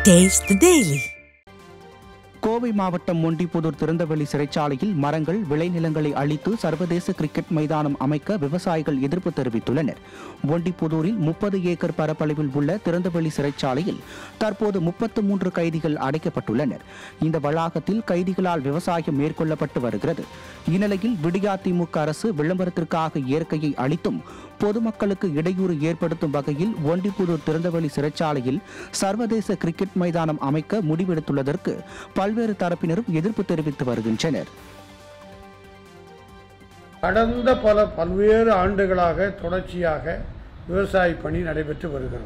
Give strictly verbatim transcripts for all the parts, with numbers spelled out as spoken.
Taste the Daily. Kovai மாவட்டம் மொண்டிப்புதூர் திறந்தவெளி சிறைச்சாலையில் மரங்கள் விளைநிலங்களை அழித்து சர்வதேச கிரிக்கெட் மைதானம் அமைக்க விவசாயிகள் எதிர்ப்பு தெரிவித்துள்ளனர். மொண்டிப்புதூரில் முப்பது ஏக்கர் பரப்பளவில் உள்ள திறந்தவெளி சிறைச்சாலையில் தற்போது முப்பத்து மூன்று கைதிகள் அடைக்கப்பட்டுள்ளனர். இந்த வளாகத்தில் கைதிகளால் விவசாயம் மேற்கொள்ளப்பட்டு வருகிறது. இந்நிலையில் விடியாதிமுக அரசு விளம்பரத்திற்காக இயற்கையை அழித்தும் பொதுமக்களுக்கு இடையூறு ஏற்படுத்தும் வகையில் ஒண்டிப்புதூர் திறந்தவெளி சிறைச்சாலையில் சர்வதேச கிரிக்கெட் மைதானம் அமைக்க முடிவெடுத்துள்ளதற்கு பல்வேறு தரப்பினரும் எதிர்ப்பு தெரிவித்து வருகின்றனர். கடந்த பல பல்வேறு ஆண்டுகளாக தொடர்ச்சியாக விவசாய பணி நடைபெற்று வருகிறது.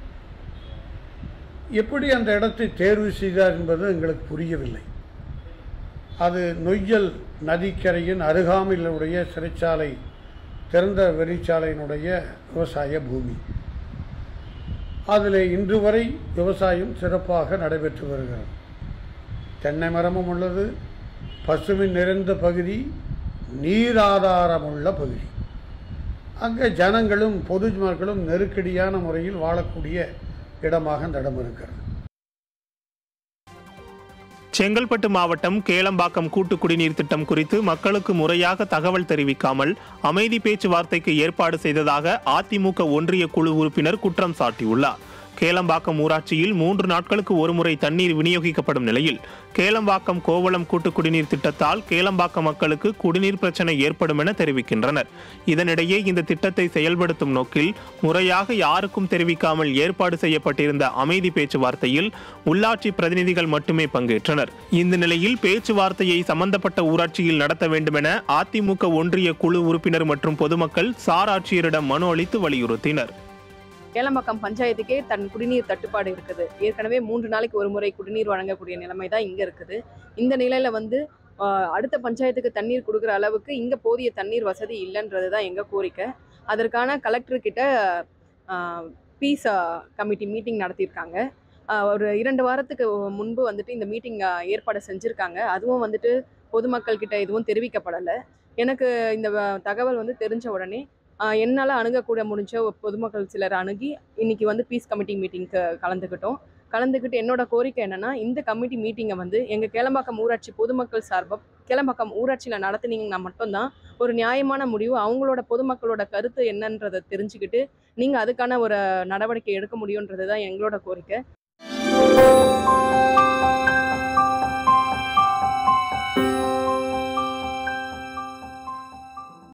எப்படி அந்த இடத்தை தேர்வு செய்தார் என்பது எங்களுக்கு புரியவில்லை. அது நொய்யல் நதிக்கரையின் அருகாமையிலுடைய சிறைச்சாலை, திறந்த வெளிச்சாலையினுடைய விவசாய பூமி. அதில் இன்று வரை விவசாயம் சிறப்பாக நடைபெற்று வருகிறது. தென்னை மரமும் உள்ளது, பசுமை நிறைந்த பகுதி, நீராதாரமுள்ள பகுதி. அங்கே ஜனங்களும் பொதுமக்களும் நெருக்கடியான முறையில் வாழக்கூடிய இடமாக அந்த இடம் இருக்கிறது. செங்கல்பட்டு மாவட்டம் கேளம்பாக்கம் கூட்டு குடிநீர் திட்டம் குறித்து மக்களுக்கு முறையாக தகவல் தெரிவிக்காமல் அமைதி பேச்சுவார்த்தைக்கு ஏற்பாடு செய்ததாக அதிமுக ஒன்றிய குழு உறுப்பினர் குற்றம் சாட்டியுள்ளார். கேளம்பாக்கம் ஊராட்சியில் மூன்று நாட்களுக்கு ஒருமுறை தண்ணீர் விநியோகிக்கப்படும் நிலையில் கேளம்பாக்கம் கோவளம் கூட்டு குடிநீர் திட்டத்தால் கேளம்பாக்கம் மக்களுக்கு குடிநீர் பிரச்சனை ஏற்படும் என தெரிவிக்கின்றனர். இதனிடையே இந்த திட்டத்தை செயல்படுத்தும் நோக்கில் முறையாக யாருக்கும் தெரிவிக்காமல் ஏற்பாடு செய்யப்பட்டிருந்த அமைதி பேச்சுவார்த்தையில் உள்ளாட்சி பிரதிநிதிகள் மட்டுமே பங்கேற்றனர். இந்த நிலையில் பேச்சுவார்த்தையை சம்பந்தப்பட்ட ஊராட்சியில் நடத்த வேண்டும் என அதிமுக ஒன்றிய குழு உறுப்பினர் மற்றும் பொதுமக்கள் சார் ஆட்சியரிடம் மனு அளித்து வலியுறுத்தினர். கேளம்பாக்கம் பஞ்சாயத்துக்கே தன் குடிநீர் தட்டுப்பாடு இருக்குது. ஏற்கனவே மூன்று நாளைக்கு ஒரு முறை குடிநீர் வழங்கக்கூடிய நிலைமை தான் இங்கே இருக்குது. இந்த நிலையில் வந்து அடுத்த பஞ்சாயத்துக்கு தண்ணீர் கொடுக்குற அளவுக்கு இங்கே போதிய தண்ணீர் வசதி இல்லைன்றது தான் எங்கள் கோரிக்கை. அதற்கான கலெக்டர்கிட்ட பீஸ் கமிட்டி மீட்டிங் நடத்தியிருக்காங்க. ஒரு இரண்டு வாரத்துக்கு முன்பு வந்துட்டு இந்த மீட்டிங் ஏற்பாடு செஞ்சுருக்காங்க. அதுவும் வந்துட்டு பொதுமக்கள்கிட்ட எதுவும் தெரிவிக்கப்படலை. எனக்கு இந்த தகவல் வந்து தெரிஞ்ச உடனே என்னால் அணுகக்கூட முடிஞ்ச பொதுமக்கள் சிலர் அணுகி இன்னைக்கு வந்து பீஸ் கமிட்டி மீட்டிங்க்கு கலந்துக்கிட்டோம். கலந்துக்கிட்டு என்னோட கோரிக்கை என்னென்னா, இந்த கமிட்டி மீட்டிங்கை வந்து எங்கள் கேளம்பாக்கம் ஊராட்சி பொதுமக்கள் சார்பாக கேளம்பாக்கம் ஊராட்சியில் நடத்துனீங்கன்னா மட்டும்தான் ஒரு நியாயமான முடிவு, அவங்களோட பொதுமக்களோட கருத்து என்னன்றதை தெரிஞ்சுக்கிட்டு நீங்கள் அதுக்கான ஒரு நடவடிக்கை எடுக்க முடியுன்றது தான் எங்களோட கோரிக்கை.